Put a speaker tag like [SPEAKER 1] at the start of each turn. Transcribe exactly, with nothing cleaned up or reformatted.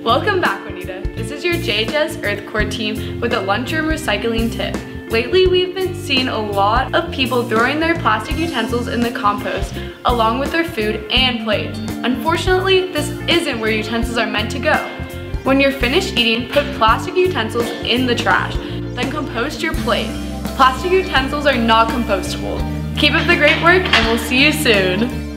[SPEAKER 1] Welcome back, Juanita. This is your J H S Earth Core team with a lunchroom recycling tip. Lately, we've been seeing a lot of people throwing their plastic utensils in the compost along with their food and plates. Unfortunately, this isn't where utensils are meant to go. When you're finished eating, put plastic utensils in the trash, then compost your plate. Plastic utensils are not compostable. Keep up the great work, and we'll see you soon.